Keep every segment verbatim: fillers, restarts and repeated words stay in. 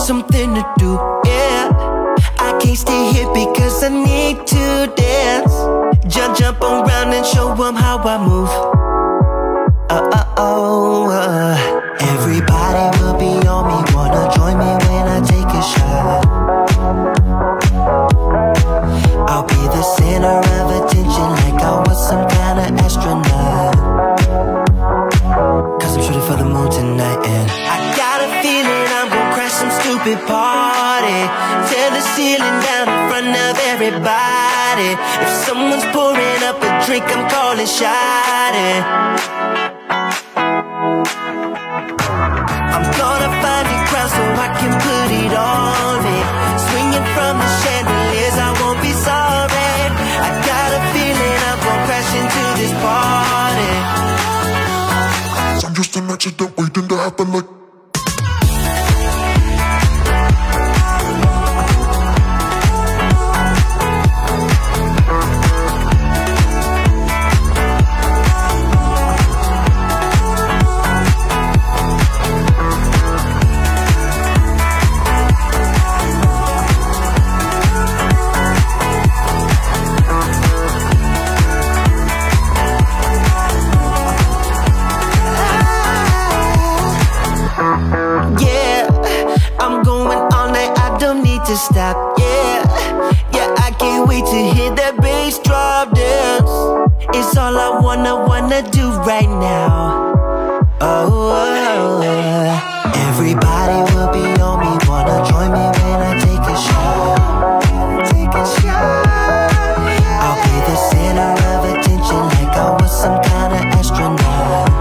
something to do, yeah. I can't stay here because I need to dance. Jump, jump around and show them how I move. Uh, uh, oh, uh. Everybody will be on me, wanna join me when I take a shot. I'll be the center of attention like I was some kind of astronaut. Cause I'm shooting for the moon tonight and I got a feeling I'm gonna crash some stupid party. Tear the ceiling down in front of everybody. If someone's pouring up a drink, I'm calling shawty. I'm gonna find a crowd so I can put it on me. Swinging from the chandeliers, I won't be sorry. I got a feeling I'm gonna crash into this party. I'm just an accident waiting to happen like to stop, yeah, yeah, I can't wait to hear that bass drop dance. It's all I wanna, wanna do right now. Oh, oh, oh. Everybody will be on me, wanna join me when I take a shot. Take a shot. I'll be the center of attention like I was some kind of astronaut.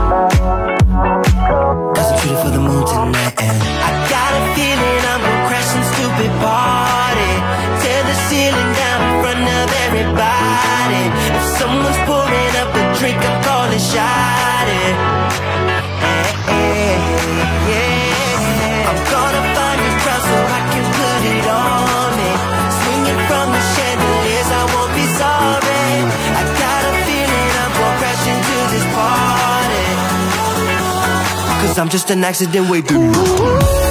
Cause I'm shooting for the moon tonight and I got a feeling I'm gonna crash some stupid party. Tear the ceiling down in front of everybody. If someone's pouring up a drink, I'm calling shawty. Hey, hey, yeah. I'm gonna find a crowd so I can put it on me. Swinging from the chandeliers, I won't be sorry. I got a feeling I'm gonna crash into this party. Cause I'm just an accident waiting.